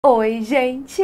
Oi, gente!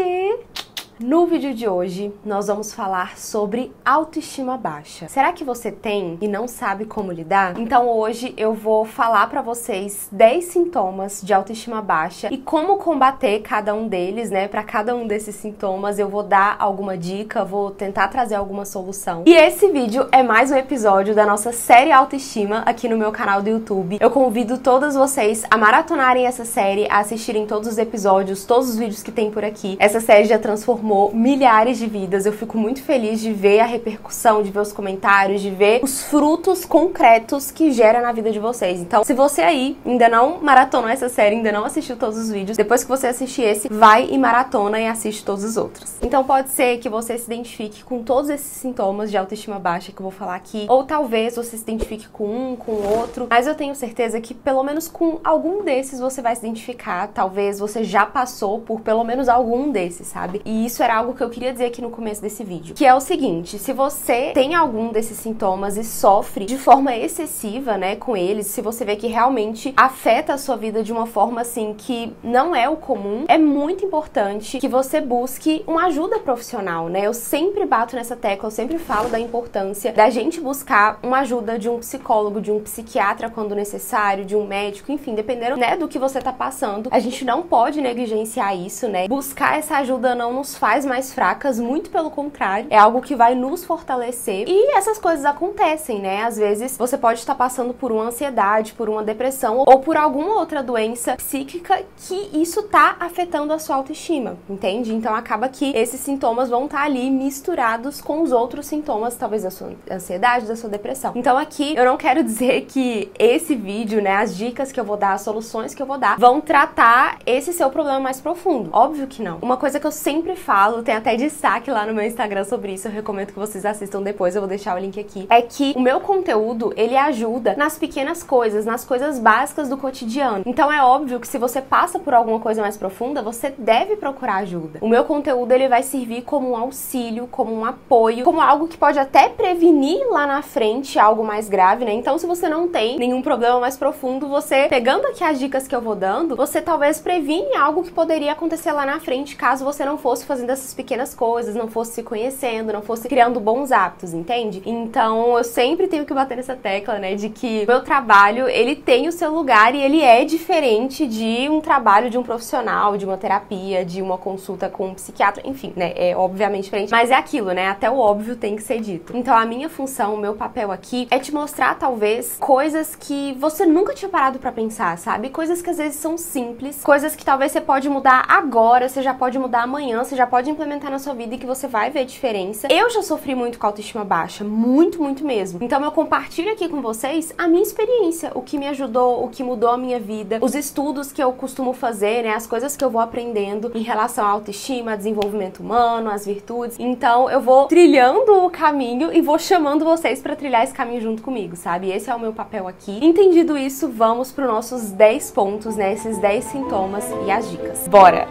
No vídeo de hoje, nós vamos falar sobre autoestima baixa. Será que você tem e não sabe como lidar? Então hoje eu vou falar pra vocês 10 sintomas de autoestima baixa e como combater cada um deles, né? Pra cada um desses sintomas eu vou dar alguma dica, vou tentar trazer alguma solução. E esse vídeo é mais um episódio da nossa série Autoestima aqui no meu canal do YouTube. Eu convido todas vocês a maratonarem essa série, a assistirem todos os episódios, todos os vídeos que tem por aqui. Essa série já transformou milhares de vidas. Eu fico muito feliz de ver a repercussão, de ver os comentários, de ver os frutos concretos que gera na vida de vocês. Então, se você aí ainda não maratonou essa série, ainda não assistiu todos os vídeos, depois que você assistir esse, vai e maratona e assiste todos os outros. Então pode ser que você se identifique com todos esses sintomas de autoestima baixa que eu vou falar aqui, ou talvez você se identifique com um, com outro, mas eu tenho certeza que pelo menos com algum desses você vai se identificar. Talvez você já passou por pelo menos algum desses, sabe? E isso era algo que eu queria dizer aqui no começo desse vídeo, que é o seguinte: se você tem algum desses sintomas e sofre de forma excessiva, né, com eles, se você vê que realmente afeta a sua vida de uma forma assim que não é o comum, é muito importante que você busque uma ajuda profissional, né? Eu sempre bato nessa tecla, eu sempre falo da importância da gente buscar uma ajuda de um psicólogo, de um psiquiatra quando necessário, de um médico, enfim, dependendo, né, do que você tá passando. A gente não pode negligenciar isso, né? Buscar essa ajuda não nos faz mais fracas, muito pelo contrário, é algo que vai nos fortalecer. E essas coisas acontecem, né? Às vezes você pode estar passando por uma ansiedade, por uma depressão ou por alguma outra doença psíquica que isso tá afetando a sua autoestima, entende? Então acaba que esses sintomas vão estar ali misturados com os outros sintomas, talvez da sua ansiedade, da sua depressão. Então aqui eu não quero dizer que esse vídeo, né, as dicas que eu vou dar, as soluções que eu vou dar, vão tratar esse seu problema mais profundo. Óbvio que não. Uma coisa que eu sempre falo, tem até destaque lá no meu Instagram sobre isso, eu recomendo que vocês assistam depois, eu vou deixar o link aqui, é que o meu conteúdo, ele ajuda nas pequenas coisas, nas coisas básicas do cotidiano. Então é óbvio que se você passa por alguma coisa mais profunda, você deve procurar ajuda. O meu conteúdo, ele vai servir como um auxílio, como um apoio, como algo que pode até prevenir lá na frente algo mais grave, né? Então se você não tem nenhum problema mais profundo, você, pegando aqui as dicas que eu vou dando, você talvez previne algo que poderia acontecer lá na frente, caso você não fosse fazendo essas pequenas coisas, não fosse se conhecendo, não fosse criando bons hábitos, entende? Então eu sempre tenho que bater nessa tecla, né, de que o meu trabalho, ele tem o seu lugar e ele é diferente de um trabalho de um profissional, de uma terapia, de uma consulta com um psiquiatra, enfim, né, é obviamente diferente, mas é aquilo, né, até o óbvio tem que ser dito. Então a minha função, o meu papel aqui é te mostrar talvez coisas que você nunca tinha parado pra pensar, sabe? Coisas que às vezes são simples, coisas que talvez você pode mudar agora, você já pode mudar amanhã, você já pode implementar na sua vida e que você vai ver diferença. Eu já sofri muito com autoestima baixa, muito, muito mesmo. Então eu compartilho aqui com vocês a minha experiência, o que me ajudou, o que mudou a minha vida, os estudos que eu costumo fazer, né, as coisas que eu vou aprendendo em relação à autoestima, desenvolvimento humano, às virtudes. Então eu vou trilhando o caminho e vou chamando vocês pra trilhar esse caminho junto comigo, sabe? Esse é o meu papel aqui. Entendido isso, vamos pros nossos 10 pontos, né, esses 10 sintomas e as dicas. Bora!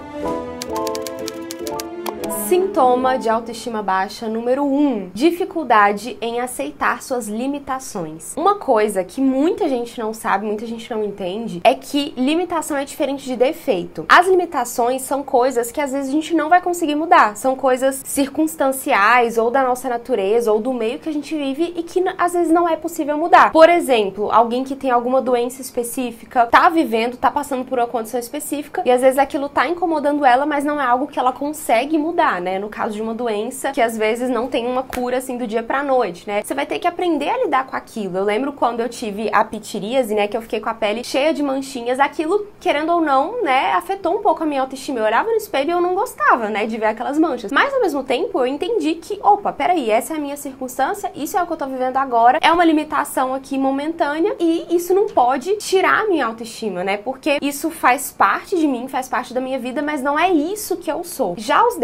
Sintoma de autoestima baixa número 1, dificuldade em aceitar suas limitações. Uma coisa que muita gente não sabe, muita gente não entende, é que limitação é diferente de defeito. As limitações são coisas que às vezes a gente não vai conseguir mudar, são coisas circunstanciais ou da nossa natureza ou do meio que a gente vive e que às vezes não é possível mudar. Por exemplo, alguém que tem alguma doença específica, tá vivendo, tá passando por uma condição específica e às vezes aquilo tá incomodando ela, mas não é algo que ela consegue mudar, né? No caso de uma doença que às vezes não tem uma cura assim do dia pra noite, né? Você vai ter que aprender a lidar com aquilo. Eu lembro quando eu tive a pitiríase, né, que eu fiquei com a pele cheia de manchinhas, aquilo, querendo ou não, né, afetou um pouco a minha autoestima. Eu olhava no espelho e eu não gostava, né, de ver aquelas manchas. Mas ao mesmo tempo eu entendi que, opa, peraí, essa é a minha circunstância, isso é o que eu tô vivendo agora, é uma limitação aqui momentânea e isso não pode tirar a minha autoestima, né? Porque isso faz parte de mim, faz parte da minha vida, mas não é isso que eu sou. Já os defeitos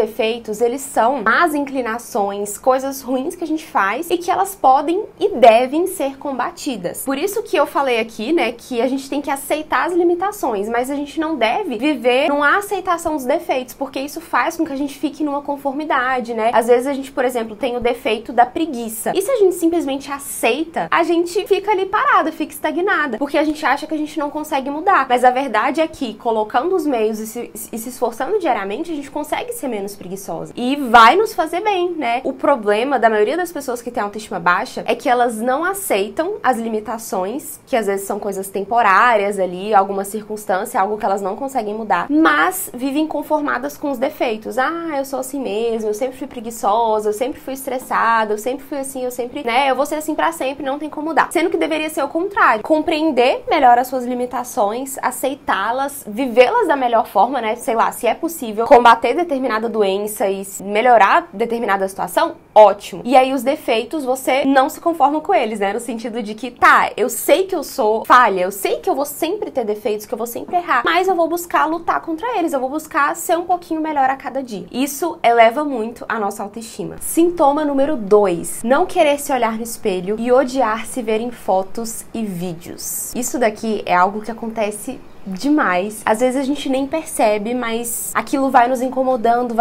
defeitos, eles são más inclinações, coisas ruins que a gente faz e que elas podem e devem ser combatidas. Por isso que eu falei aqui, né, que a gente tem que aceitar as limitações, mas a gente não deve viver numa aceitação dos defeitos, porque isso faz com que a gente fique numa conformidade, né? Às vezes a gente, por exemplo, tem o defeito da preguiça. E se a gente simplesmente aceita, a gente fica ali parada, fica estagnada, porque a gente acha que a gente não consegue mudar. Mas a verdade é que, colocando os meios e se esforçando diariamente, a gente consegue ser menos preguiçosa. E vai nos fazer bem, né? O problema da maioria das pessoas que têm autoestima baixa é que elas não aceitam as limitações, que às vezes são coisas temporárias ali, alguma circunstância, algo que elas não conseguem mudar, mas vivem conformadas com os defeitos. Ah, eu sou assim mesmo, eu sempre fui preguiçosa, eu sempre fui estressada, eu sempre fui assim, eu sempre, né, eu vou ser assim pra sempre, não tem como mudar. Sendo que deveria ser o contrário. Compreender melhor as suas limitações, aceitá-las, vivê-las da melhor forma, né, sei lá, se é possível combater determinada doença e melhorar determinada situação, ótimo. E aí os defeitos, você não se conforma com eles, né, no sentido de que, tá, eu sei que eu sou falha, eu sei que eu vou sempre ter defeitos, que eu vou sempre errar, mas eu vou buscar lutar contra eles, eu vou buscar ser um pouquinho melhor a cada dia. Isso eleva muito a nossa autoestima. Sintoma número 2, não querer se olhar no espelho e odiar se ver em fotos e vídeos. Isso daqui é algo que acontece demais. Às vezes a gente nem percebe, mas aquilo vai nos incomodando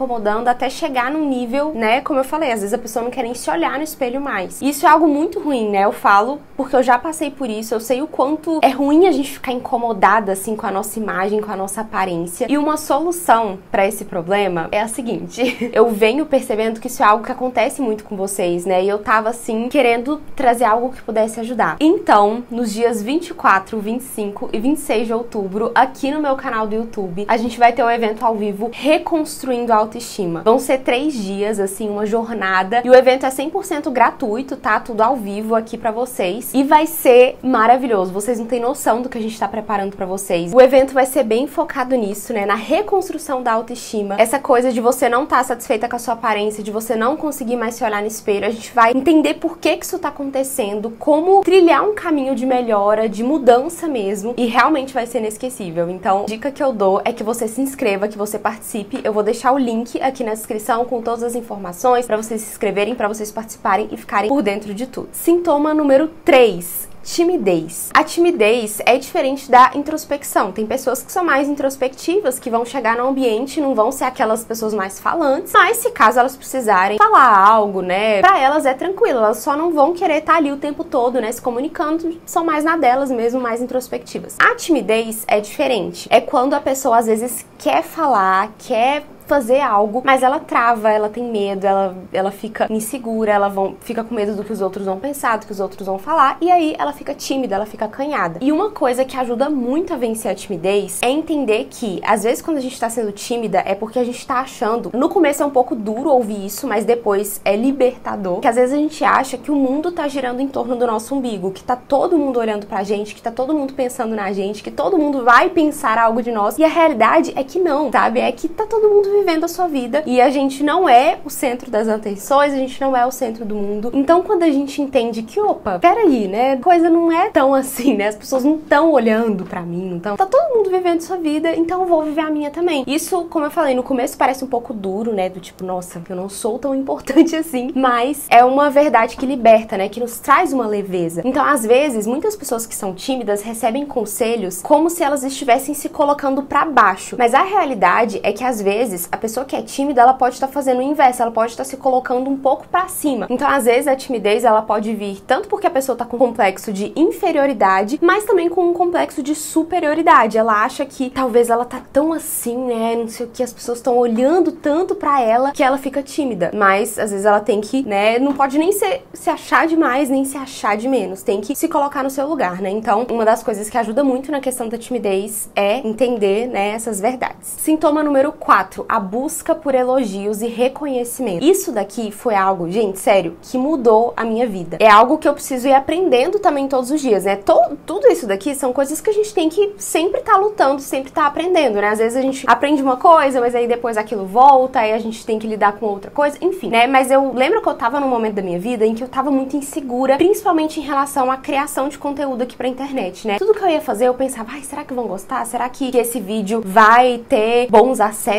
até chegar num nível, né, como eu falei, às vezes a pessoa não quer nem se olhar no espelho mais. Isso é algo muito ruim, né, eu falo porque eu já passei por isso, eu sei o quanto é ruim a gente ficar incomodada, assim, com a nossa imagem, com a nossa aparência. E uma solução pra esse problema é a seguinte, eu venho percebendo que isso é algo que acontece muito com vocês, né, e eu tava, assim, querendo trazer algo que pudesse ajudar. Então, nos dias 24, 25 e 26 de outubro, aqui no meu canal do YouTube, a gente vai ter um evento ao vivo Reconstruindo a Autoestima. Vão ser 3 dias, assim, uma jornada, e o evento é 100% gratuito, tá? Tudo ao vivo aqui pra vocês, e vai ser maravilhoso. Vocês não têm noção do que a gente tá preparando pra vocês. O evento vai ser bem focado nisso, né? Na reconstrução da autoestima. Essa coisa de você não estar satisfeita com a sua aparência, de você não conseguir mais se olhar no espelho. A gente vai entender por que isso tá acontecendo, como trilhar um caminho de melhora, de mudança mesmo, e realmente vai ser inesquecível. Então, a dica que eu dou é que você se inscreva, que você participe. Eu vou deixar o link aqui na descrição com todas as informações pra vocês se inscreverem, pra vocês participarem e ficarem por dentro de tudo. Sintoma número 3. Timidez. A timidez é diferente da introspecção. Tem pessoas que são mais introspectivas, que vão chegar no ambiente e não vão ser aquelas pessoas mais falantes, mas se caso elas precisarem falar algo, né, pra elas é tranquilo, elas só não vão querer estar ali o tempo todo, né, se comunicando, são mais na delas mesmo, mais introspectivas. A timidez é diferente. É quando a pessoa às vezes quer falar, quer fazer algo, mas ela trava, ela tem medo, ela fica insegura, fica com medo do que os outros vão pensar, do que os outros vão falar, e aí ela fica tímida, ela fica acanhada. E uma coisa que ajuda muito a vencer a timidez é entender que, às vezes, quando a gente tá sendo tímida, é porque a gente tá achando, no começo é um pouco duro ouvir isso, mas depois é libertador, que às vezes a gente acha que o mundo tá girando em torno do nosso umbigo, que tá todo mundo olhando pra gente, que tá todo mundo pensando na gente, que todo mundo vai pensar algo de nós, e a realidade é que não, sabe? É que tá todo mundo vivendo a sua vida e a gente não é o centro das atenções, a gente não é o centro do mundo. Então, quando a gente entende que, opa, peraí, né, a coisa não é tão assim, né, as pessoas não estão olhando pra mim, então tá todo mundo vivendo sua vida, então eu vou viver a minha também. Isso, como eu falei, no começo parece um pouco duro, né, do tipo, nossa, eu não sou tão importante assim, mas é uma verdade que liberta, né, que nos traz uma leveza. Então, às vezes, muitas pessoas que são tímidas recebem conselhos como se elas estivessem se colocando pra baixo, mas a realidade é que, às vezes, a pessoa que é tímida, ela pode estar fazendo o inverso, ela pode estar se colocando um pouco pra cima. Então, às vezes, a timidez, ela pode vir tanto porque a pessoa tá com um complexo de inferioridade, mas também com um complexo de superioridade. Ela acha que talvez ela tá tão assim, né, não sei o que, as pessoas estão olhando tanto pra ela que ela fica tímida. Mas, às vezes, ela tem que, né, não pode nem se achar de mais, nem se achar de menos. Tem que se colocar no seu lugar, né? Então, uma das coisas que ajuda muito na questão da timidez é entender, né, essas verdades. Sintoma número 4, a busca por elogios e reconhecimento. Isso daqui foi algo, gente, sério, que mudou a minha vida. É algo que eu preciso ir aprendendo também todos os dias, né? Tudo isso daqui são coisas que a gente tem que sempre estar lutando, sempre estar aprendendo, né? Às vezes a gente aprende uma coisa, mas aí depois aquilo volta, aí a gente tem que lidar com outra coisa, enfim, né? Mas eu lembro que eu tava num momento da minha vida em que eu tava muito insegura, principalmente em relação à criação de conteúdo aqui pra internet, né? Tudo que eu ia fazer, eu pensava, ai, será que vão gostar? Será que esse vídeo vai ter bons acessos?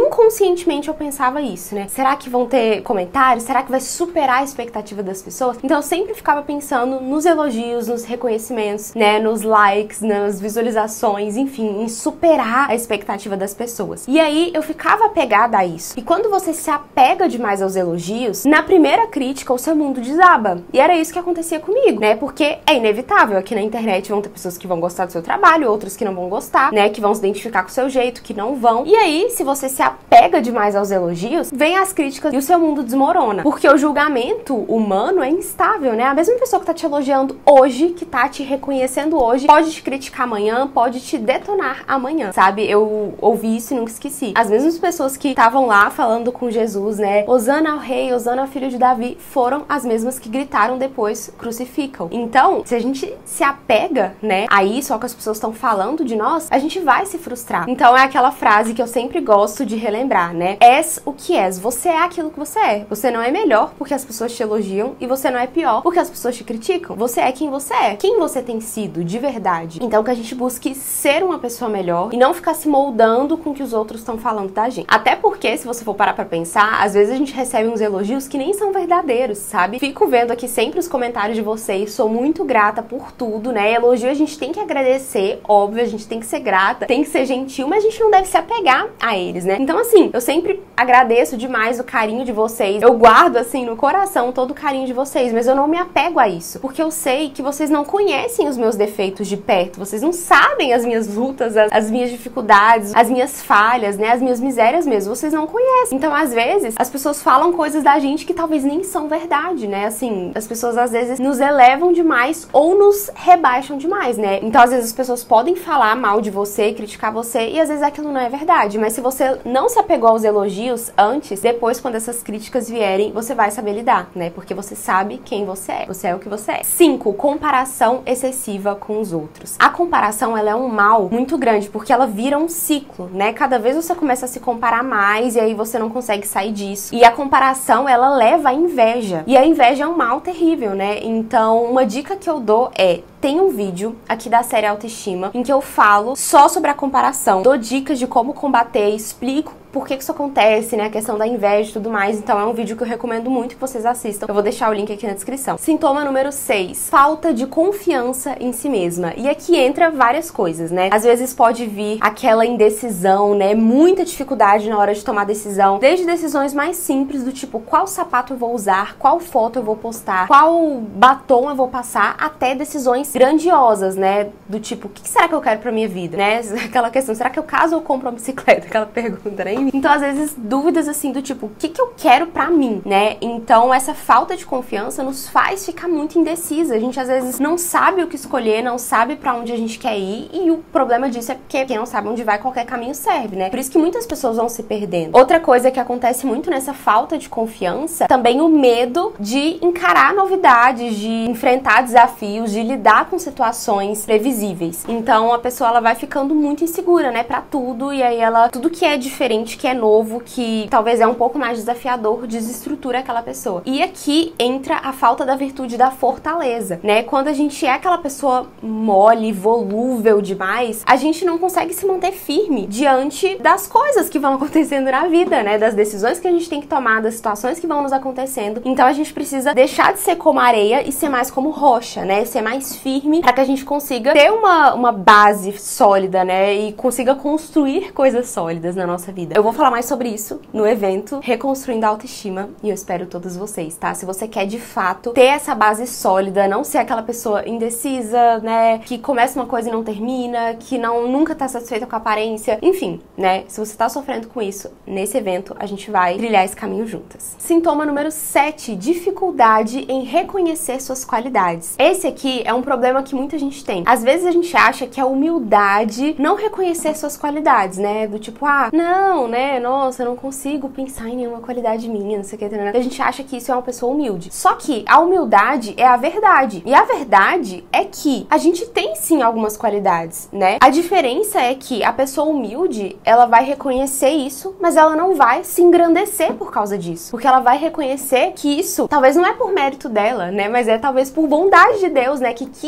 inconscientemente eu pensava isso, né? Será que vão ter comentários? Será que vai superar a expectativa das pessoas? Então eu sempre ficava pensando nos elogios, nos reconhecimentos, né? Nos likes, nas visualizações, enfim, em superar a expectativa das pessoas. E aí eu ficava apegada a isso. E quando você se apega demais aos elogios, na primeira crítica o seu mundo desaba. E era isso que acontecia comigo, né? Porque é inevitável, aqui na internet vão ter pessoas que vão gostar do seu trabalho, outras que não vão gostar, né? Que vão se identificar com o seu jeito, que não vão. E aí, se você se apega demais aos elogios, vem as críticas e o seu mundo desmorona. Porque o julgamento humano é instável, né? A mesma pessoa que tá te elogiando hoje, que tá te reconhecendo hoje, pode te criticar amanhã, pode te detonar amanhã, sabe? Eu ouvi isso e nunca esqueci. As mesmas pessoas que estavam lá falando com Jesus, né? Hosana ao rei, Hosana ao filho de Davi, foram as mesmas que gritaram depois, crucificam. Então, se a gente se apega, né, a isso, ao que as pessoas estão falando de nós, a gente vai se frustrar. Então é aquela frase que eu sempre gosto de relembrar, né? És o que és, você é aquilo que você é. Você não é melhor porque as pessoas te elogiam e você não é pior porque as pessoas te criticam. Você é quem você é. Quem você tem sido, de verdade. Então que a gente busque ser uma pessoa melhor e não ficar se moldando com o que os outros estão falando da gente. Até porque, se você for parar pra pensar, às vezes a gente recebe uns elogios que nem são verdadeiros, sabe? Fico vendo aqui sempre os comentários de vocês, sou muito grata por tudo, né? Elogio a gente tem que agradecer, óbvio, a gente tem que ser grata, tem que ser gentil, mas a gente não deve se apegar a eles, né? Então assim, eu sempre agradeço demais o carinho de vocês, eu guardo assim no coração todo o carinho de vocês, mas eu não me apego a isso, porque eu sei que vocês não conhecem os meus defeitos de perto, vocês não sabem as minhas lutas, as minhas dificuldades, as minhas falhas, né? As minhas misérias mesmo, vocês não conhecem. Então às vezes as pessoas falam coisas da gente que talvez nem são verdade, né? Assim, as pessoas às vezes nos elevam demais ou nos rebaixam demais, né? Então às vezes as pessoas podem falar mal de você, criticar você e às vezes aquilo não é verdade, mas se você não se apegou aos elogios antes, depois quando essas críticas vierem, você vai saber lidar, né? Porque você sabe quem você é o que você é. 5. Comparação excessiva com os outros. A comparação, ela é um mal muito grande, porque ela vira um ciclo, né? Cada vez você começa a se comparar mais e aí você não consegue sair disso. E a comparação, ela leva à inveja. E a inveja é um mal terrível, né? Então, uma dica que eu dou é: tem um vídeo aqui da série Autoestima em que eu falo só sobre a comparação, dou dicas de como combater, explico por que isso acontece, né, a questão da inveja e tudo mais. Então é um vídeo que eu recomendo muito que vocês assistam. Eu vou deixar o link aqui na descrição. Sintoma número 6, falta de confiança em si mesma. E aqui entra várias coisas, né? Às vezes pode vir aquela indecisão, né, muita dificuldade na hora de tomar decisão, desde decisões mais simples do tipo, qual sapato eu vou usar, qual foto eu vou postar, qual batom eu vou passar, até decisões grandiosas, né, do tipo, o que será que eu quero pra minha vida, né? Aquela questão, será que eu caso ou compro uma bicicleta? Aquela pergunta, né? Então, às vezes, dúvidas assim do tipo, o que eu quero pra mim, né? Então, essa falta de confiança nos faz ficar muito indecisa. A gente, às vezes, não sabe o que escolher, não sabe pra onde a gente quer ir, e o problema disso é porque quem não sabe onde vai, qualquer caminho serve, né? Por isso que muitas pessoas vão se perdendo. Outra coisa que acontece muito nessa falta de confiança, também o medo de encarar novidades, de enfrentar desafios, de lidar com situações previsíveis. Então, a pessoa, ela vai ficando muito insegura, né, pra tudo, e aí tudo que é diferente, que é novo, que talvez é um pouco mais desafiador, desestrutura aquela pessoa. E aqui entra a falta da virtude da fortaleza, né? Quando a gente é aquela pessoa mole, volúvel demais, a gente não consegue se manter firme diante das coisas que vão acontecendo na vida, né? Das decisões que a gente tem que tomar, das situações que vão nos acontecendo. Então a gente precisa deixar de ser como areia e ser mais como rocha, né? Ser mais firme para que a gente consiga ter uma base sólida, né? E consiga construir coisas sólidas na nossa vida. Eu vou falar mais sobre isso no evento Reconstruindo a Autoestima e eu espero todos vocês, tá? Se você quer de fato ter essa base sólida, não ser aquela pessoa indecisa, né? Que começa uma coisa e não termina, que nunca tá satisfeita com a aparência, enfim, né? Se você tá sofrendo com isso, nesse evento a gente vai trilhar esse caminho juntas. Sintoma número 7, dificuldade em reconhecer suas qualidades. Esse aqui é um problema que muita gente tem. Às vezes a gente acha que é humildade não reconhecer suas qualidades, né? Do tipo, não, né? Nossa, eu não consigo pensar em nenhuma qualidade minha, não sei o que. A gente acha que isso é uma pessoa humilde. Só que a humildade é a verdade. E a verdade é que a gente tem sim algumas qualidades, né? A diferença é que a pessoa humilde, ela vai reconhecer isso, mas ela não vai se engrandecer por causa disso. Porque ela vai reconhecer que isso talvez não é por mérito dela, né? Mas é talvez por bondade de Deus, né? Que quis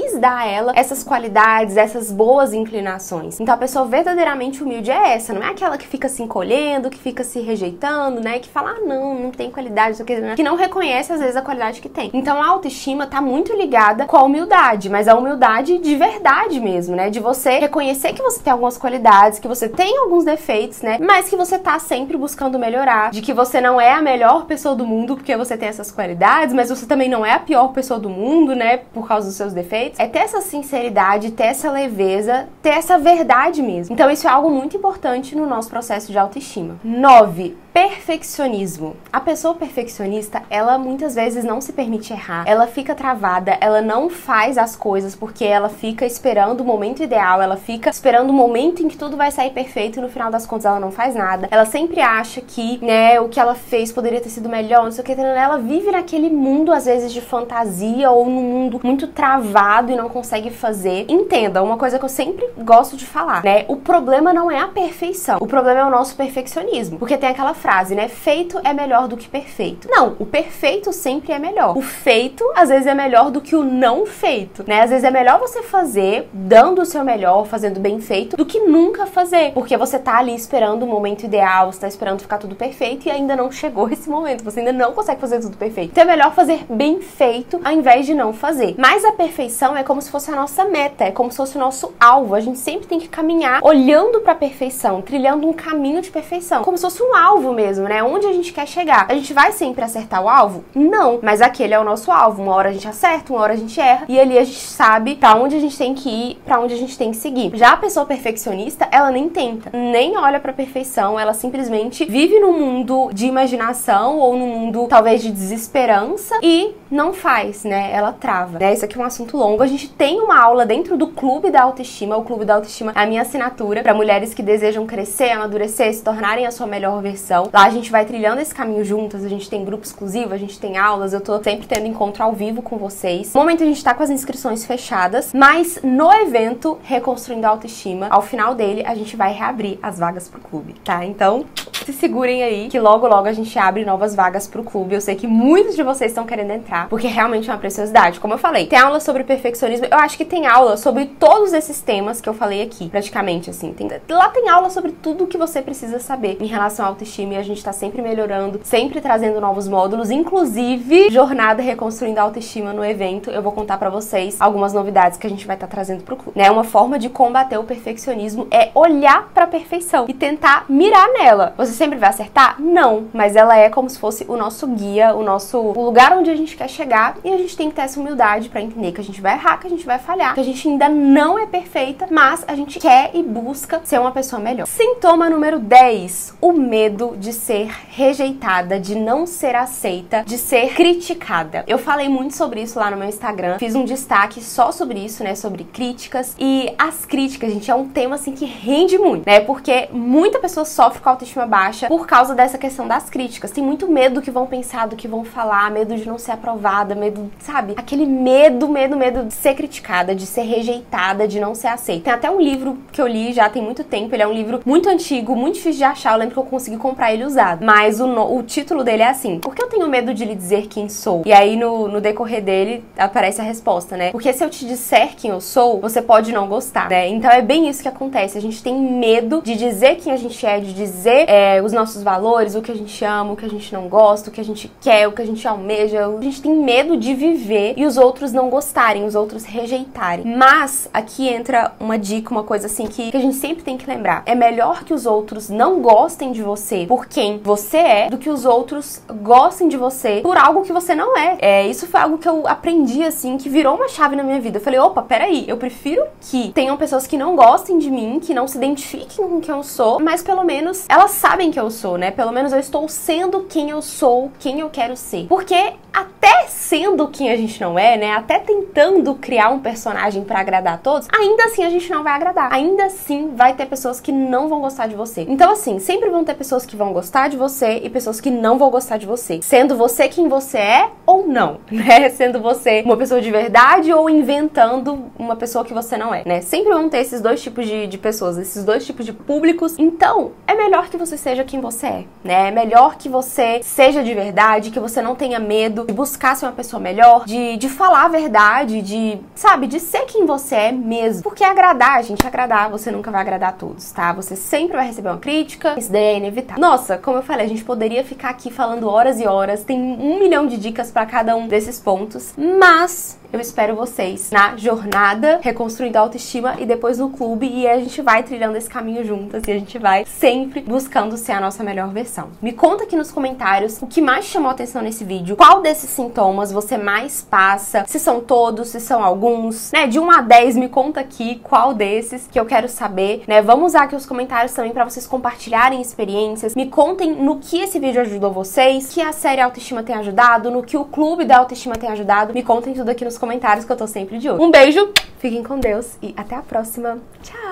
quis dar a ela essas qualidades, essas boas inclinações. Então a pessoa verdadeiramente humilde é essa, não é aquela que fica se encolhendo, que fica se rejeitando, né? Que fala, ah, não tem qualidade, isso aqui, né? Que não reconhece às vezes a qualidade que tem. Então a autoestima tá muito ligada com a humildade, mas a humildade de verdade mesmo, né? De você reconhecer que você tem algumas qualidades, que você tem alguns defeitos, né? Mas que você tá sempre buscando melhorar, de que você não é a melhor pessoa do mundo porque você tem essas qualidades, mas você também não é a pior pessoa do mundo, né? Por causa dos seus defeitos. É ter essa sinceridade, ter essa leveza, ter essa verdade mesmo. Então isso é algo muito importante no nosso processo de autoestima. 9. Perfeccionismo. A pessoa perfeccionista, ela muitas vezes não se permite errar, ela fica travada, ela não faz as coisas porque ela fica esperando o momento ideal, ela fica esperando o momento em que tudo vai sair perfeito e no final das contas ela não faz nada. Ela sempre acha que, né, o que ela fez poderia ter sido melhor, não sei o que, ela vive naquele mundo às vezes de fantasia ou num mundo muito travado e não consegue fazer. Entenda, uma coisa que eu sempre gosto de falar, né, o problema não é a perfeição, o problema é o nosso perfeccionismo, porque tem aquela frase, né? Feito é melhor do que perfeito. Não, o perfeito sempre é melhor. O feito, às vezes, é melhor do que o não feito, né? Às vezes é melhor você fazer, dando o seu melhor, fazendo bem feito, do que nunca fazer. Porque você tá ali esperando o momento ideal, você tá esperando ficar tudo perfeito e ainda não chegou esse momento. Você ainda não consegue fazer tudo perfeito. Então é melhor fazer bem feito ao invés de não fazer. Mas a perfeição é como se fosse a nossa meta, é como se fosse o nosso alvo. A gente sempre tem que caminhar olhando pra perfeição, trilhando um caminho de perfeição. Como se fosse um alvo mesmo, né? Onde a gente quer chegar. A gente vai sempre acertar o alvo? Não, mas aquele é o nosso alvo. Uma hora a gente acerta, uma hora a gente erra, e ali a gente sabe pra onde a gente tem que ir, pra onde a gente tem que seguir. Já a pessoa perfeccionista, ela nem tenta, nem olha pra perfeição, ela simplesmente vive num mundo de imaginação ou num mundo talvez de desesperança e não faz, né? Ela trava, né? Isso aqui é um assunto longo. A gente tem uma aula dentro do Clube da Autoestima. O Clube da Autoestima é a minha assinatura pra mulheres que desejam crescer, amadurecer, se tornarem a sua melhor versão. Lá a gente vai trilhando esse caminho juntas, a gente tem grupo exclusivo, a gente tem aulas, eu tô sempre tendo encontro ao vivo com vocês. No momento a gente tá com as inscrições fechadas, mas no evento Reconstruindo a Autoestima, ao final dele, a gente vai reabrir as vagas pro clube, tá? Então, se segurem aí, que logo logo a gente abre novas vagas pro clube. Eu sei que muitos de vocês estão querendo entrar, porque realmente é uma preciosidade. Como eu falei, tem aula sobre perfeccionismo, eu acho que tem aula sobre todos esses temas que eu falei aqui, praticamente, assim. Lá tem aula sobre tudo o que você precisa saber em relação à autoestima, e a gente tá sempre melhorando, sempre trazendo novos módulos, inclusive jornada Reconstruindo a Autoestima no evento. Eu vou contar pra vocês algumas novidades que a gente vai estar trazendo pro clube, né? Uma forma de combater o perfeccionismo é olhar pra perfeição e tentar mirar nela. Você sempre vai acertar? Não, mas ela é como se fosse o nosso guia, o lugar onde a gente quer chegar, e a gente tem que ter essa humildade pra entender que a gente vai errar, que a gente vai falhar, que a gente ainda não é perfeita, mas a gente quer e busca ser uma pessoa melhor. Sintoma número 10, o medo de ser rejeitada, de não ser aceita, de ser criticada. Eu falei muito sobre isso lá no meu Instagram, fiz um destaque só sobre isso, né, sobre críticas, e as críticas, gente, é um tema assim que rende muito, né, porque muita pessoa sofre com autoestima baixa por causa dessa questão das críticas. Tem muito medo do que vão pensar, do que vão falar, medo de não ser aprovada, medo, sabe, aquele medo de ser criticada, de ser rejeitada, de não ser aceita. Tem até um livro que eu li já tem muito tempo, ele é um livro muito antigo, muito difícil de achar, eu lembro que eu consegui comprar ele usado, mas o título dele é assim: por que eu tenho medo de lhe dizer quem sou? E aí no decorrer dele aparece a resposta, né? Porque se eu te disser quem eu sou, você pode não gostar, né? Então é bem isso que acontece, a gente tem medo de dizer quem a gente é, de dizer os nossos valores, o que a gente ama, o que a gente não gosta, o que a gente quer, o que a gente almeja. A gente tem medo de viver e os outros não gostarem, os outros rejeitarem. Mas aqui entra uma dica, uma coisa assim que a gente sempre tem que lembrar: é melhor que os outros não gostem de você por quem você é, do que os outros gostem de você por algo que você não é. Isso foi algo que eu aprendi, assim, que virou uma chave na minha vida. Eu falei, opa, peraí, eu prefiro que tenham pessoas que não gostem de mim, que não se identifiquem com quem eu sou, mas pelo menos elas sabem que eu sou, né? Pelo menos eu estou sendo quem eu sou, quem eu quero ser. Porque até sendo quem a gente não é, né? Até tentando criar um personagem pra agradar a todos, ainda assim a gente não vai agradar. Ainda assim vai ter pessoas que não vão gostar de você. Então, assim, sempre vão ter pessoas que vão gostar de você e pessoas que não vão gostar de você. Sendo você quem você é ou não, né? Sendo você uma pessoa de verdade ou inventando uma pessoa que você não é, né? Sempre vão ter esses dois tipos de pessoas, esses dois tipos de públicos. Então, é melhor que você seja quem você é, né? É melhor que você seja de verdade, que você não tenha medo de buscar ser uma pessoa melhor, de falar a verdade, sabe, de ser quem você é mesmo. Porque agradar, gente, agradar, você nunca vai agradar a todos, tá? Você sempre vai receber uma crítica, isso daí é inevitável. Nossa, como eu falei, a gente poderia ficar aqui falando horas e horas, tem 1 milhão de dicas pra cada um desses pontos, mas eu espero vocês na jornada reconstruindo a autoestima e depois no clube, e a gente vai trilhando esse caminho juntas e a gente vai sempre buscando ser a nossa melhor versão. Me conta aqui nos comentários o que mais chamou a atenção nesse vídeo, qual desses sintomas você mais passa, se são todos, se são alguns, né? De 1 a 10, me conta aqui qual desses que eu quero saber, né? Vamos usar aqui os comentários também pra vocês compartilharem experiências, me contem no que esse vídeo ajudou vocês, que a série Autoestima tem ajudado, no que o clube da autoestima tem ajudado, me contem tudo aqui nos comentários que eu tô sempre de olho. Um beijo, fiquem com Deus e até a próxima. Tchau!